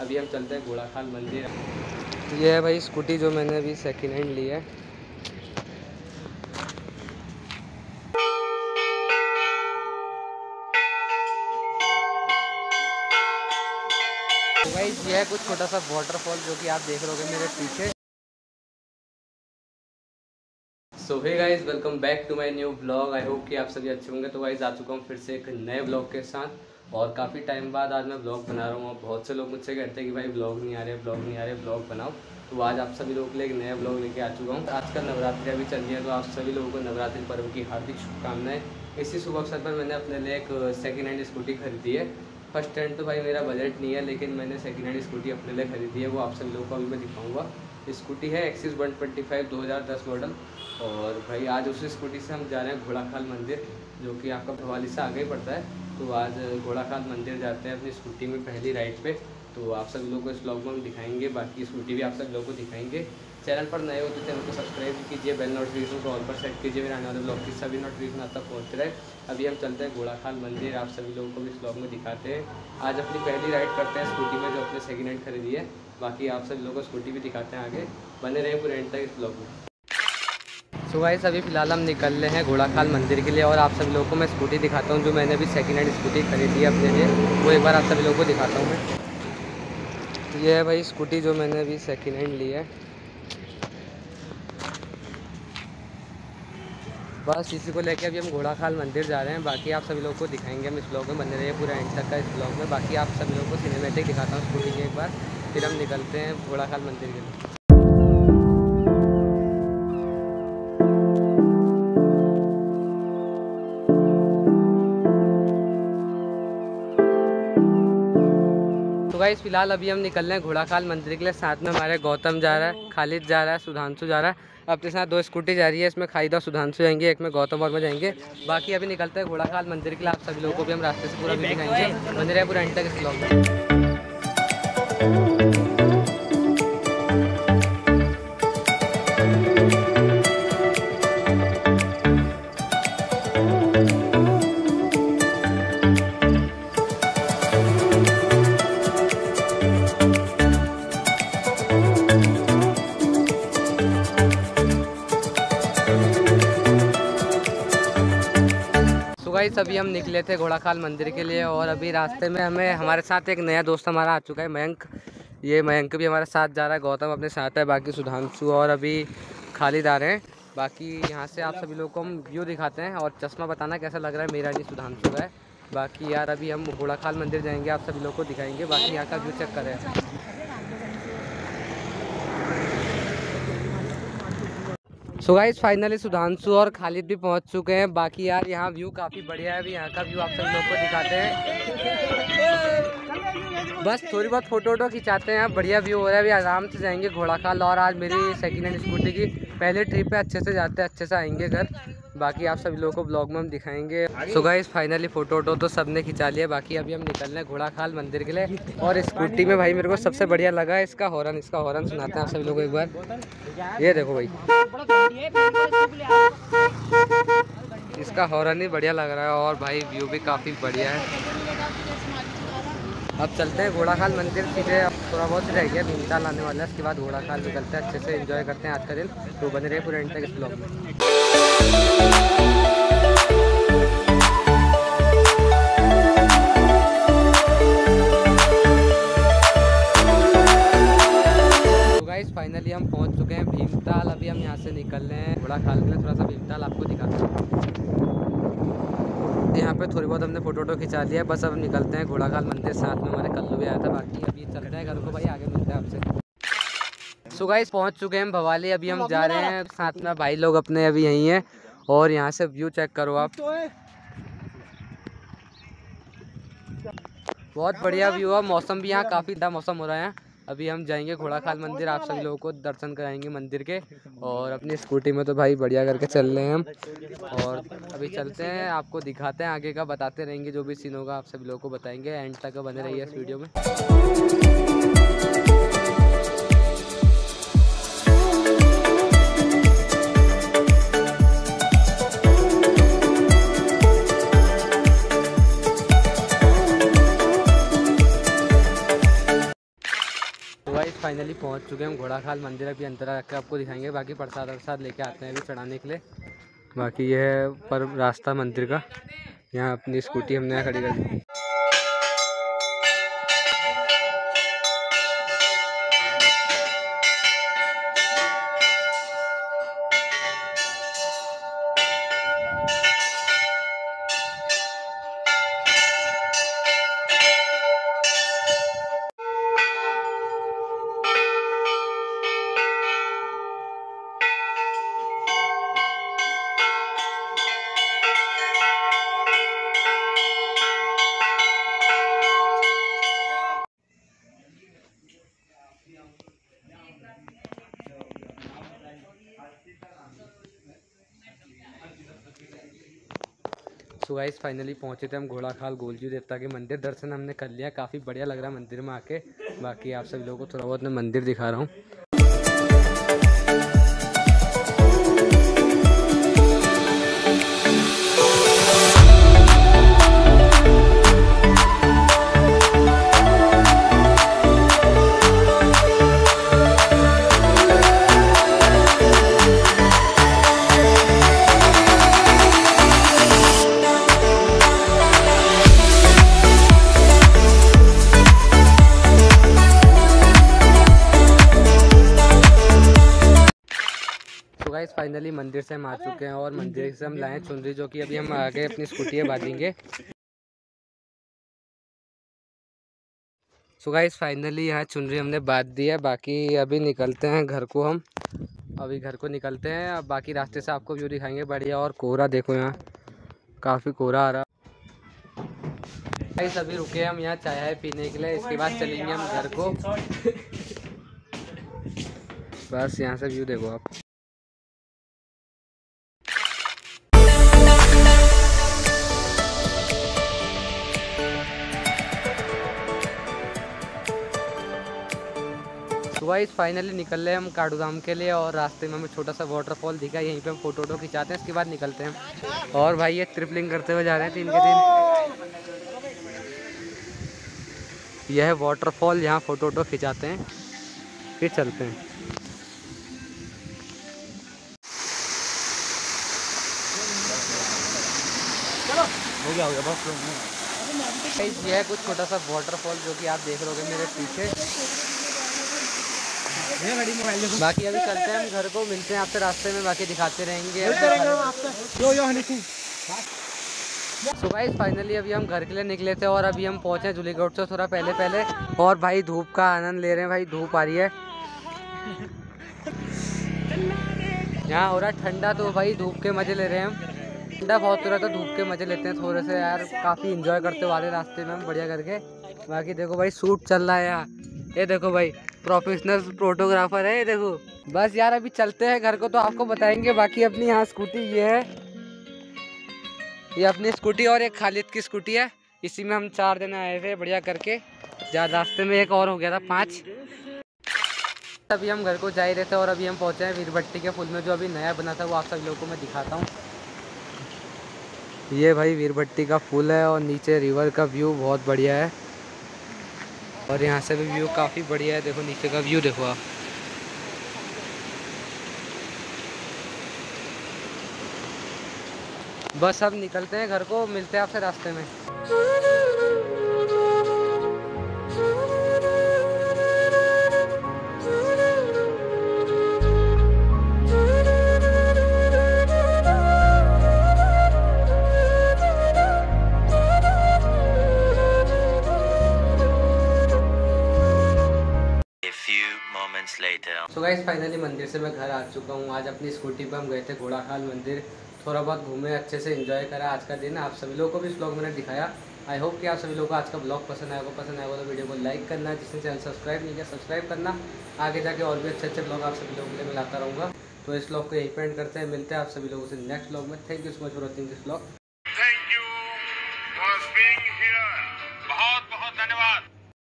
अभी हम चलते हैं घोड़ाखाल मंदिर। ये है भाई स्कूटी जो मैंने अभी सेकेंड हैंड ली है। तो भाई ये है कुछ छोटा सा वाटरफॉल जो कि आप देख रहे होगे मेरे पीछे। So hey guys, welcome back to my new blog. I hope कि आप सभी अच्छे होंगे। तो गाइस आ चुका हूँ फिर से एक नए ब्लॉग के साथ और काफ़ी टाइम बाद आज मैं ब्लॉग बना रहा हूँ। बहुत से लोग मुझसे कहते हैं कि भाई ब्लॉग नहीं आ रहे, ब्लॉग नहीं आ रहे, ब्लॉग बनाओ। तो आज आप सभी लोगों के लिए एक नया ब्लॉग लेके आ चुका हूँ। आज का नवरात्रि अभी चल रही है, तो आप सभी लोगों को नवरात्रि पर्व की हार्दिक शुभकामनाएं। इसी शुभ अवसर पर मैंने अपने लिए एक सेकेंड हैंड स्कूटी खरीदी है। फर्स्ट हैंड तो भाई मेरा बजट नहीं है, लेकिन मैंने सेकेंड हैंड स्कूटी अपने लिए खरीदी है, वो आप सभी लोगों को अभी मैं दिखाऊंगा। स्कूटी है एक्सिस 125 2010 मॉडल। और भाई आज उसी स्कूटी से हम जा रहे हैं घोड़ाखाल मंदिर, जो कि आपका भवाली से आगे ही पड़ता है। तो आज घोड़ाखाल मंदिर जाते हैं अपनी स्कूटी में पहली राइड पे। तो आप सभी लोगों को इस ब्लॉग में हम दिखाएंगे, बाकी स्कूटी भी आप सभी लोगों को दिखाएंगे। चैनल पर नए हो तो चैनल को सब्सक्राइब कीजिए, बेल नोटिफिकेशन को ऑल पर सेट कीजिए, मेरे आने वाले ब्लॉग की सभी नोटिफिकेशन आप तक पहुँचते रहे। अभी हम चलते हैं घोड़ाखाल मंदिर, आप सभी लोगों को भी इस ब्लॉग में दिखाते हैं। आज अपनी पहली राइड करते हैं स्कूटी में, जो अपने सेकेंड हैंड खरीदी है। बाकी आप सभी लोगों को स्कूटी भी दिखाते हैं आगे, बने रहे पूरे एंड तक इस ब्लॉग में। सो गाइस अभी फ़िलहाल हम निकल रहे हैं घोड़ाखाल मंदिर के लिए और आप सभी लोगों को मैं स्कूटी दिखाता हूँ जो मैंने अभी सेकेंड हैंड स्कूटी खरीदी है अपने लिए, वो एक बार आप सभी लोगों को दिखाता हूँ मैं। ये है भाई स्कूटी जो मैंने अभी सेकेंड हैंड ली है। बस इसी को लेके अभी हम घोड़ाखाल मंदिर जा रहे हैं। बाकी आप सभी लोगों को दिखाएंगे हम इस ब्लॉग में, बने रहिए पूरा एंड तक का इस ब्लॉग में। बाकी आप सभी लोगों को सिनेमैटिक दिखाता हूँ स्कूटी की एक बार, फिर हम निकलते हैं घोड़ाखाल मंदिर के लिए। गाइस फिलहाल अभी हम निकल रहे हैं घोड़ाखाल मंदिर के लिए। साथ में हमारे गौतम जा रहा है, खालिद जा रहा है, सुधांशु जा रहा है। अपने साथ दो स्कूटी जा रही है, इसमें खालिद और सुधांशु जाएंगे, एक में गौतम और में जाएंगे। बाकी अभी निकलते हैं घोड़ाखाल मंदिर के लिए। आप सभी लोगों को भी हम रास्ते से पूरा भी दिखाएंगे, बने रहे पूरा एंड तक इस ब्लॉग में। गाइस अभी हम निकले थे घोड़ाखाल मंदिर के लिए और अभी रास्ते में हमें हमारे साथ एक नया दोस्त हमारा आ चुका है, मयंक। ये मयंक भी हमारे साथ जा रहा है, गौतम अपने साथ है, बाकी सुधांशु और अभी खालिद आ रहे हैं। बाकी यहाँ से आप सभी लोगों को हम व्यू दिखाते हैं और चश्मा बताना कैसा लग रहा है, मेरा नहीं सुधांशु का है। बाकी यार अभी हम घोड़ाखाल मंदिर जाएंगे, आप सभी लोगों को दिखाएंगे। बाकी यहाँ का व्यू चेक करें। सो गाइस फाइनली सुधांशु और खालिद भी पहुंच चुके हैं। बाकी यार यहाँ व्यू काफ़ी बढ़िया है। अभी यहाँ का व्यू आप सभी लोगों को दिखाते हैं, बस थोड़ी बहुत फोटो वोटो खिंचाते हैं। बढ़िया व्यू हो रहा है, अभी आराम से जाएंगे घोड़ाखाल। और आज मेरी सेकेंड हैंड स्कूटी की पहले ट्रिप पे, अच्छे से जाते हैं, अच्छे से आएंगे घर। बाकी आप सभी लोगों को ब्लॉग में हम दिखाएंगे। सो गाइस फाइनली फोटो वोटो तो सबने खिंचा लिया। बाकी अभी हम निकल रहे हैं घोड़ाखाल मंदिर के लिए। और स्कूटी में भाई मेरे को सबसे बढ़िया लगा है इसका हॉर्न। इसका हॉर्न सुनाते हैं आप सभी लोगों को एक बार। ये देखो भाई, इसका हॉर्न ही बढ़िया लग रहा है और भाई व्यू भी काफ़ी बढ़िया है। अब चलते हैं घोड़ाखाल मंदिर। सीधे अब थोड़ा बहुत रह गया, भीमताल आने वाला है, उसके बाद घोड़ाखाल निकलते हैं। अच्छे से एंजॉय करते हैं आज का दिन। तो बने रहे पूरे एंड तक इस ब्लॉग में। फाइनली हम पहुंच चुके हैं भीमताल। अभी हम यहाँ से निकल रहे हैं घोड़ाखाल के लिए। थोड़ा सा भीमताल आपको दिखाते हैं। यहाँ पे थोड़ी बहुत हमने फोटो वोटो खिंचा लिया, बस अब निकलते हैं घोड़ाखाल मंदिर। साथ में हमारे कल्लू भी आया था। बाकी अभी चलते हैं घर को भाई, आगे मिलते हैं आपसे। सो गाइस पहुँच चुके हैं हम भवाली। अभी हम जा रहे हैं, साथ में भाई लोग अपने अभी यहीं हैं। और यहाँ से व्यू चेक करो आप, बहुत बढ़िया व्यू है। मौसम भी यहाँ काफ़ी ठंडा मौसम हो रहा है। अभी हम जाएंगे घोड़ाखाल मंदिर, आप सभी लोगों को दर्शन कराएंगे मंदिर के। और अपनी स्कूटी में तो भाई बढ़िया करके चल रहे हैं हम। और अभी चलते हैं, आपको दिखाते हैं आगे का, बताते रहेंगे जो भी सीन होगा आप सभी लोगों को बताएंगे। एंड तक बने रहिए इस वीडियो में। गाइस फाइनली पहुंच चुके हैं हम घोड़ाखाल मंदिर। अभी अंदर रख के आपको दिखाएंगे, बाकी प्रसाद लेके आते हैं अभी चढ़ाने के लिए। बाकी ये है पर रास्ता मंदिर का। यहाँ अपनी स्कूटी हमने यहाँ खड़ी कर दी। सो गाइस फाइनली पहुंचे थे हम घोड़ाखाल गोलजू देवता के मंदिर। दर्शन हमने कर लिया, काफ़ी बढ़िया लग रहा है मंदिर में आके। बाकी आप सभी लोगों को थोड़ा बहुत मैं मंदिर दिखा रहा हूँ। गाइस फाइनली मंदिर से हम आ चुके हैं और मंदिर से हम लाए चुनरी, जो कि अभी हम आगे अपनी स्कूटी बांधेंगे। सो गाइस फाइनली यहाँ चुनरी हमने बांध दी है। बाकी अभी निकलते हैं घर को, हम अभी घर को निकलते हैं। अब बाकी रास्ते से आपको व्यू दिखाएंगे बढ़िया। और कोहरा देखो, यहाँ काफ़ी कोहरा आ रहा। गाइस अभी रुके हम यहाँ चाय पीने के लिए, इसके बाद चलेंगे हम घर को। बस यहाँ से व्यू देखो आप। तो गाइस फाइनली निकल रहे हम काठू धाम के लिए और रास्ते में हमें छोटा सा वाटरफॉल दिखा, यहीं पे हम फोटो खिंचाते हैं, इसके बाद निकलते हैं। और भाई ये ट्रिपलिंग करते हुए जा रहे हैं 3 के 3। यह है वाटरफॉल, यहाँ फोटो खिंचाते हैं फिर चलते हैं। हो गया बस। यह है कुछ छोटा सा वाटरफॉल जो कि आप देख रहे होगे मेरे पीछे। बाकी अभी चलते हैं हम घर को, मिलते हैं आपसे रास्ते में, बाकी दिखाते रहेंगे। सो गाइस फाइनली अभी हम घर के लिए निकले थे और अभी हम पहुंचे जुलीगढ़ से थोड़ा पहले। और भाई धूप का आनंद ले रहे हैं, भाई धूप आ रही है। यहाँ हो रहा है ठंडा, तो भाई धूप के मजे ले रहे हैं हम। ठंडा बहुत हो रहा था, धूप के मजे लेते हैं थोड़े से यार। काफ़ी इंजॉय करते वाले रास्ते में हम बढ़िया करके। बाकी देखो भाई शूट चल रहा है यहाँ, ये देखो भाई प्रोफेशनल फोटोग्राफर है ये देखो। बस यार अभी चलते हैं घर को, तो आपको बताएंगे। बाकी अपनी यहाँ स्कूटी ये है, ये अपनी स्कूटी और एक खालिद की स्कूटी है। इसी में हम 4 दिन आए थे बढ़िया करके। रास्ते में एक और हो गया था 5। अभी हम घर को जा ही रहे थे और अभी हम पहुँचे हैं वीरभट्टी के पुल में, जो अभी नया बना था, वो आप सभी लोगों को मैं दिखाता हूँ। ये भाई वीरभट्टी का पुल है और नीचे रिवर का व्यू बहुत बढ़िया है। और यहाँ से भी व्यू काफ़ी बढ़िया है, देखो नीचे का व्यू देखो आप। बस अब निकलते हैं घर को, मिलते हैं आपसे रास्ते में। सो गाइस फाइनली मंदिर से मैं घर आ चुका हूँ। आज अपनी स्कूटी पर हम गए थे घोड़ाखाल मंदिर, थोड़ा बहुत घूमे, अच्छे से एंजॉय करा आज का दिन। आप सभी लोगों को भी इस ब्लॉग मैंने दिखाया। आई होप कि आप सभी लोगों को आज का ब्लॉग पसंद आएगा। तो वीडियो को लाइक करना, जिसने चैनल सब्सक्राइब नहीं किया सब्सक्राइब करना। आगे जाके और भी अच्छे ब्लॉग आप सभी लोगों के लिए मिलाता रहूँगा। तो इस ब्लॉग को यहीं पे एंड करते हैं, मिलते हैं आप सभी लोगों से नेक्स्ट ब्लॉग में। Thank you so much for watching this blog.